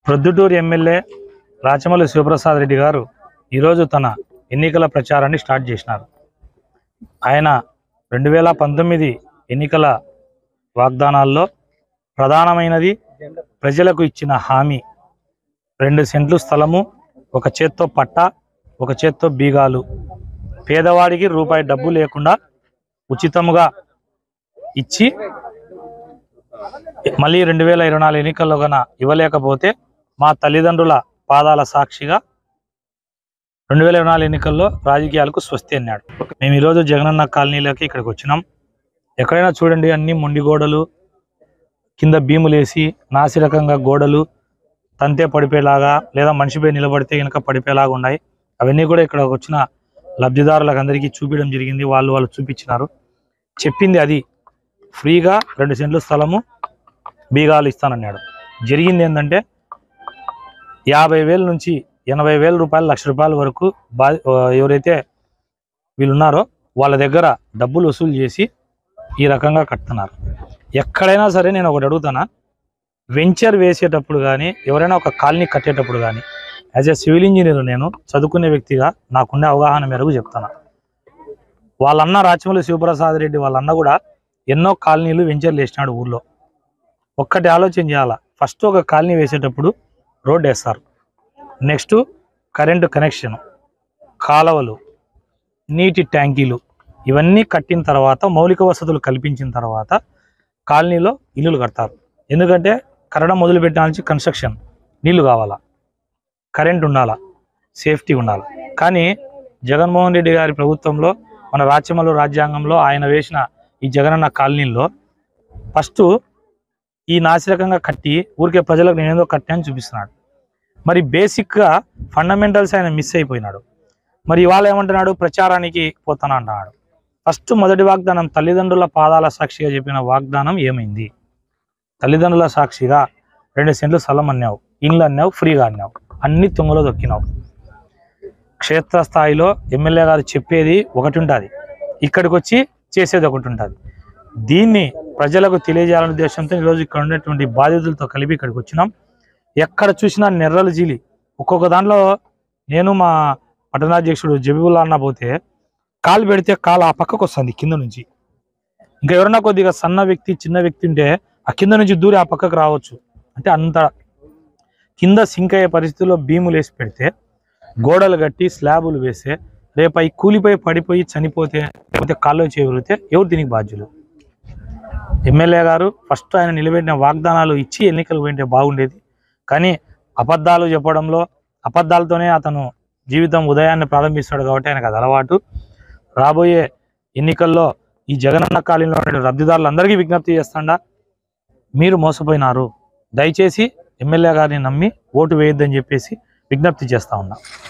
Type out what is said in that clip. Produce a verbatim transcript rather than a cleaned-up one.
Proddatur MLA Rachamalli Sivaprasad Reddy గారు ఈరోజు తన ఎన్నికల ప్రచారాన్ని స్టార్ట్ చేసినారు. ఆయన రెండు వేల పంతొమ్మిది ఎన్నికల వాగ్దానాల్లో ప్రధానమైనది ప్రజలకు ఇచ్చిన హామీ రెండు సెంట్లు స్థలము, ఒక చేత్తో పట్ట, ఒక చేత్తో బీగాలు, పేదవాడికి రూపాయి డబ్బు లేకుండా ఉచితంగా ఇచ్చి మళ్ళీ రెండు వేల ఇరవై నాలుగు ఎన్నికల్లో గన ఇవ్వలేకపోతే మా తల్లిదండ్రుల పాదాల సాక్షిగా రెండు వేల ఇరవై నాలుగు ఎన్నికల్లో రాజకీయాలకు స్వస్తి అన్నాడు. మేము ఈరోజు జగనన్న కాలనీలోకి ఇక్కడికి వచ్చినాం. ఎక్కడైనా చూడండి, అన్ని మొండి గోడలు, కింద భీములేసి నాసిరకంగా గోడలు తంతే పడిపోయేలాగా లేదా మనిషిపై నిలబడితే కనుక పడిపోయేలాగా ఉన్నాయి. అవన్నీ కూడా ఇక్కడ వచ్చిన లబ్ధిదారులకు అందరికీ చూపించడం జరిగింది. వాళ్ళు వాళ్ళు చూపించినారు. చెప్పింది అది ఫ్రీగా రెండు సెంట్లు స్థలము, బీగాలు ఇస్తానన్నాడు. జరిగింది ఏంటంటే యాభై వేల నుంచి ఎనభై వేల రూపాయలు లక్ష రూపాయల వరకు బా ఎవరైతే వీళ్ళు ఉన్నారో వాళ్ళ దగ్గర డబ్బులు వసూలు చేసి ఈ రకంగా కడుతున్నారు. ఎక్కడైనా సరే నేను ఒకటి అడుగుతానా, వెంచర్ వేసేటప్పుడు కానీ ఎవరైనా ఒక కాలనీ కట్టేటప్పుడు కానీ యాజ్ ఏ సివిల్ ఇంజనీర్ నేను చదువుకునే వ్యక్తిగా నాకున్న అవగాహన మేరకు చెప్తాను. వాళ్ళన్న రాచమల్లి శివప్రసాద్ రెడ్డి వాళ్ళన్న కూడా ఎన్నో కాలనీలు వెంచర్లు వేసినాడు ఊర్లో. ఒక్కటి ఆలోచన చేయాలా, ఫస్ట్ ఒక కాలనీ వేసేటప్పుడు రోడ్ వేస్తారు, నెక్స్ట్ కరెంటు కనెక్షన్, కాలువలు, నీటి ట్యాంకీలు, ఇవన్నీ కట్టిన తర్వాత మౌలిక వసతులు కల్పించిన తర్వాత కాలనీలో ఇల్లులు కడతారు. ఎందుకంటే కట్టడం మొదలుపెట్టిన నుంచి కన్స్ట్రక్షన్, నీళ్లు కావాలా, కరెంట్ ఉండాలా, సేఫ్టీ ఉండాలి. కానీ జగన్మోహన్ రెడ్డి గారి ప్రభుత్వంలో మన రాచమల్లు రాజ్యాంగంలో ఆయన వేసిన ఈ జగనన్న కాలనీల్లో ఫస్ట్ ఈ నాసిరకంగా కట్టి ఊరికే ప్రజలకు నేనేదో కట్టాను చూపిస్తున్నాడు. మరి బేసిక్గా ఫండమెంటల్స్ ఆయన మిస్ అయిపోయినాడు. మరి ఇవాళ ఏమంటున్నాడు, ప్రచారానికి పోతాను అంటున్నాడు. ఫస్ట్ మొదటి వాగ్దానం తల్లిదండ్రుల పాదాల సాక్షిగా చెప్పిన వాగ్దానం ఏమైంది? తల్లిదండ్రుల సాక్షిగా రెండు సెంట్లు స్థలం అన్నావు, ఇండ్లు అన్నావు, ఫ్రీగా అన్నావు, అన్ని తుంగలో దొక్కినావు. క్షేత్రస్థాయిలో ఎమ్మెల్యే గారు చెప్పేది ఒకటి ఉంటుంది, ఇక్కడికి వచ్చి చేసేది ఒకటి ఉంటుంది. దీన్ని ప్రజలకు తెలియజేయాలనే ఉద్దేశంతో ఈరోజు ఇక్కడ ఉన్నటువంటి బాధితులతో కలిపి ఇక్కడికి వచ్చినాం. ఎక్కడ చూసినా నెర్రలు జీలి, ఒక్కొక్క దాంట్లో నేను మా పట్టణాధ్యక్షుడు జబీబుల్లా అన్న పోతే కాలు పెడితే కాలు ఆ పక్కకు వస్తుంది కింద నుంచి. ఇంకా ఎవరన్నా కొద్దిగా సన్న వ్యక్తి, చిన్న వ్యక్తి ఉంటే ఆ కింద నుంచి దూరి ఆ పక్కకు రావచ్చు. అంటే అంత కింద సింక్ అయ్యే పరిస్థితుల్లో భీములు వేసి పెడితే, గోడలు కట్టి స్లాబులు వేస్తే రేపు అవి కూలిపోయి పడిపోయి చనిపోతే లేకపోతే కాళ్ళు చేయగలిగితే ఎవరు దీనికి బాధ్యులు? ఎమ్మెల్యే గారు ఫస్ట్ ఆయన నిలబెట్టిన వాగ్దానాలు ఇచ్చి ఎన్నికలు పోయింటే బాగుండేది. కానీ అబద్ధాలు చెప్పడంలో, అబద్ధాలతోనే అతను జీవితం ఉదయాన్నే ప్రారంభిస్తాడు కాబట్టి ఆయనకు అది అలవాటు. రాబోయే ఎన్నికల్లో ఈ జగనన్న కాలనీలో ఉండే లబ్ధిదారులందరికీ విజ్ఞప్తి చేస్తాడా, మీరు మోసపోయినారు, దయచేసి ఎమ్మెల్యే గారిని నమ్మి ఓటు వేయొద్దని చెప్పేసి విజ్ఞప్తి చేస్తా ఉన్నా.